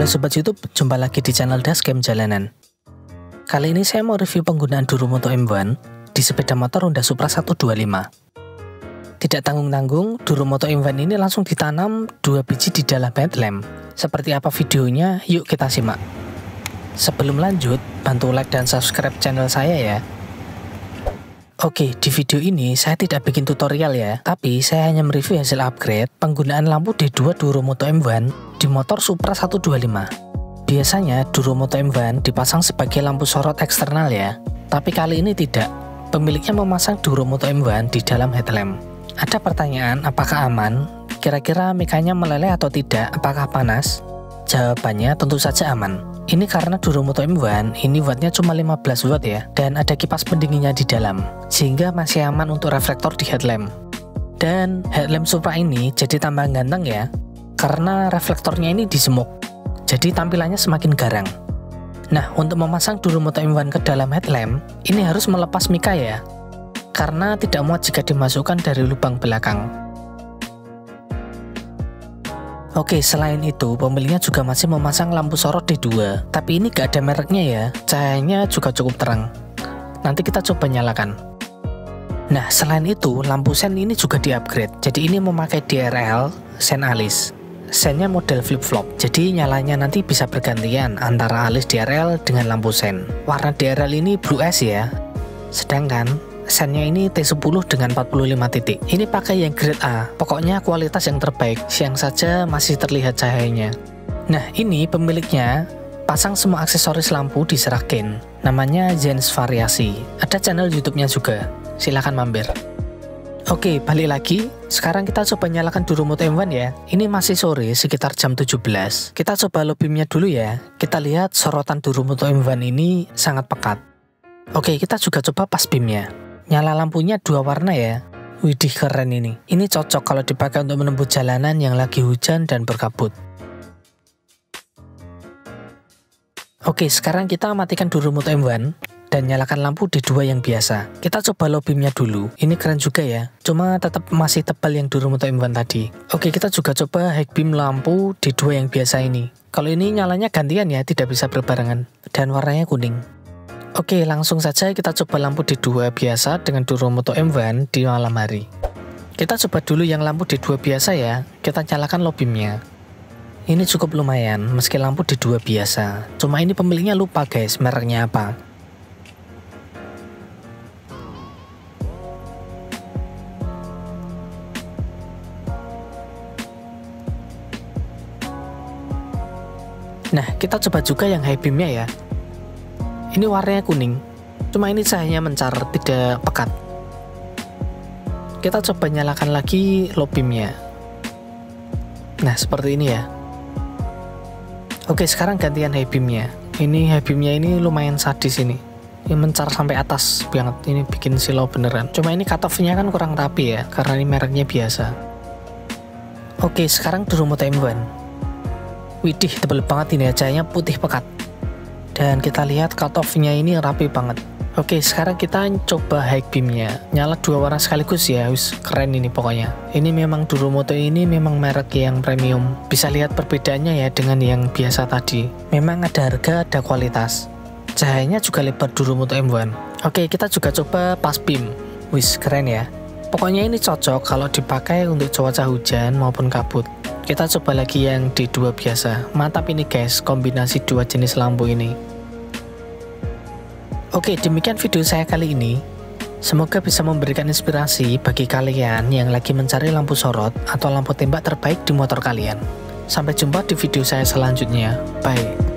Sobat YouTube, jumpa lagi di channel Dashcam Jalanan. Kali ini saya mau review penggunaan Duromoto M1 di sepeda motor Honda Supra 125. Tidak tanggung-tanggung, Duromoto M1 ini langsung ditanam 2 biji di dalam headlamp. Seperti apa videonya? Yuk kita simak. Sebelum lanjut, bantu like dan subscribe channel saya ya. Oke, di video ini saya tidak bikin tutorial ya, tapi saya hanya mereview hasil upgrade penggunaan lampu D2 Duromoto M1 di motor Supra 125. Biasanya Duromoto M1 dipasang sebagai lampu sorot eksternal ya, tapi kali ini tidak. Pemiliknya memasang Duromoto M1 di dalam headlamp. Ada pertanyaan, apakah aman? Kira-kira mikanya meleleh atau tidak? Apakah panas? Jawabannya tentu saja aman. Ini karena Duromoto M1 ini wattnya cuma 15 watt ya, dan ada kipas pendinginnya di dalam, sehingga masih aman untuk reflektor di headlamp. Dan headlamp Supra ini jadi tambah ganteng ya, karena reflektornya ini disemuk, jadi tampilannya semakin garang. Nah, untuk memasang Duromoto M1 ke dalam headlamp, ini harus melepas mika ya, karena tidak muat jika dimasukkan dari lubang belakang. Oke, selain itu, pemiliknya juga masih memasang lampu sorot D2, tapi ini gak ada mereknya ya, cahayanya juga cukup terang. Nanti kita coba nyalakan. Nah, selain itu, lampu sen ini juga di-upgrade, jadi ini memakai DRL sen alis. Sennya model flip-flop, jadi nyalanya nanti bisa bergantian antara alis DRL dengan lampu sen. Warna DRL ini Blue S ya, sedangkan sennya ini T10 dengan 45 titik. Ini pakai yang grade A, pokoknya kualitas yang terbaik, siang saja masih terlihat cahayanya. Nah, ini pemiliknya pasang semua aksesoris lampu di Seragen, namanya Jens Variasi. Ada channel YouTube-nya juga, silahkan mampir. Oke, balik lagi. Sekarang kita coba nyalakan Duromoto M1 ya. Ini masih sore, sekitar jam 17. Kita coba low beam-nya dulu ya. Kita lihat sorotan Duromoto M1 ini sangat pekat. Oke, kita juga coba pas beam-nya. Nyala lampunya 2 warna ya. Widih, keren ini. Ini cocok kalau dipakai untuk menempuh jalanan yang lagi hujan dan berkabut. Oke, sekarang kita matikan Duromoto M1 dan nyalakan lampu D2 yang biasa. Kita coba low beam-nya dulu. Ini keren juga ya, cuma tetap masih tebal yang Duromoto M1 tadi. Oke, kita juga coba high beam lampu D2 yang biasa ini. Kalau ini nyalanya gantian ya, tidak bisa berbarengan. Dan warnanya kuning. Oke, langsung saja kita coba lampu D2 biasa dengan Duromoto M1 di malam hari. Kita coba dulu yang lampu D2 biasa ya. Kita nyalakan low beam-nya. Ini cukup lumayan meski lampu D2 biasa. Cuma ini pemiliknya lupa guys, mereknya apa. Nah, kita coba juga yang high beam-nya ya. Ini warnanya kuning, cuma ini cahayanya mencar, tidak pekat. Kita coba nyalakan lagi low beam-nya. Nah, seperti ini ya. Oke, sekarang gantian high beam-nya. Ini high beam-nya ini lumayan sadis ini. Ini mencar sampai atas banget, ini bikin silau beneran. Cuma ini cutoff-nya kan kurang rapi ya, karena ini mereknya biasa. Oke, sekarang Duromoto M1. Widih, tebel banget ini ya, cahayanya putih pekat. Dan kita lihat cutoff-nya ini rapi banget. Oke, sekarang kita coba high beam-nya. Nyala 2 warna sekaligus ya, wis keren ini pokoknya. Ini memang Duromoto ini memang merek yang premium. Bisa lihat perbedaannya ya dengan yang biasa tadi. Memang ada harga, ada kualitas. Cahayanya juga lebar Duromoto M1. Oke, kita juga coba pas beam. Wis keren ya. Pokoknya ini cocok kalau dipakai untuk cuaca hujan maupun kabut. Kita coba lagi yang D2 biasa. Mantap ini guys, kombinasi 2 jenis lampu ini. Oke, demikian video saya kali ini. Semoga bisa memberikan inspirasi bagi kalian yang lagi mencari lampu sorot atau lampu tembak terbaik di motor kalian. Sampai jumpa di video saya selanjutnya. Bye.